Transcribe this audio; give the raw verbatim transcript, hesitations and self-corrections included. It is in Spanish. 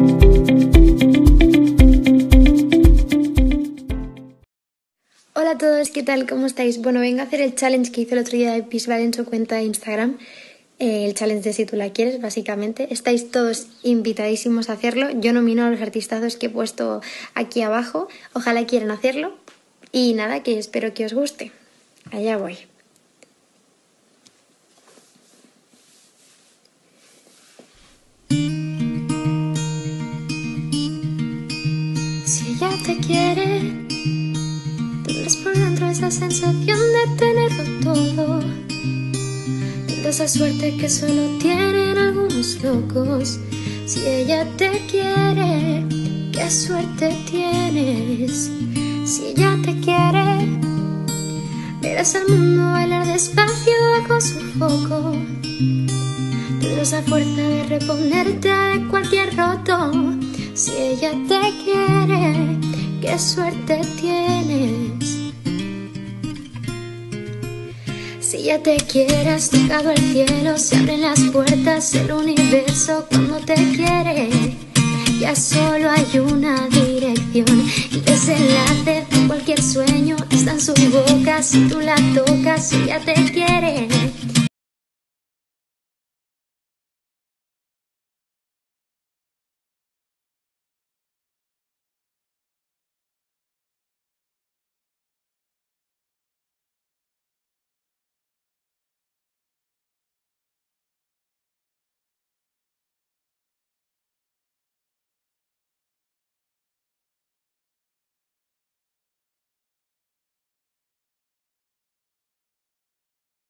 Hola a todos, ¿qué tal? ¿Cómo estáis? Bueno, vengo a hacer el challenge que hizo el otro día de Bisbal en su cuenta de Instagram. Eh, el challenge de Si tú la quieres, básicamente. Estáis todos invitadísimos a hacerlo. Yo nomino a los artistazos que he puesto aquí abajo. Ojalá quieran hacerlo. Y nada, que espero que os guste. Allá voy. Si ella te quiere, tendrás por dentro esa sensación de tenerlo todo, de esa suerte que solo tienen algunos locos. Si ella te quiere, qué suerte tienes. Si ella te quiere, verás al mundo bailar despacio bajo su foco. Tendrás la fuerza de reponerte de cualquier roto. Si ella te quiere, qué suerte tienes. Si ella te quiere, has tocado el cielo, se abren las puertas del universo cuando te quiere. Ya solo hay una dirección, el desenlace de cualquier sueño está en su boca. Si tú la tocas, si ella te quiere,